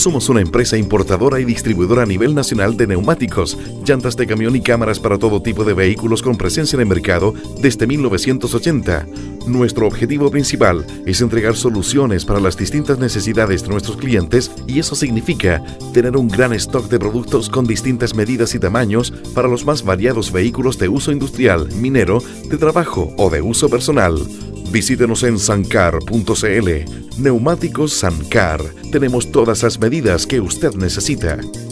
Somos una empresa importadora y distribuidora a nivel nacional de neumáticos, llantas de camión y cámaras para todo tipo de vehículos con presencia en el mercado desde 1980. Nuestro objetivo principal es entregar soluciones para las distintas necesidades de nuestros clientes y eso significa tener un gran stock de productos con distintas medidas y tamaños para los más variados vehículos de uso industrial, minero, de trabajo o de uso personal. Visítenos en sancar.cl. Neumáticos Sancar. Tenemos todas las medidas que usted necesita.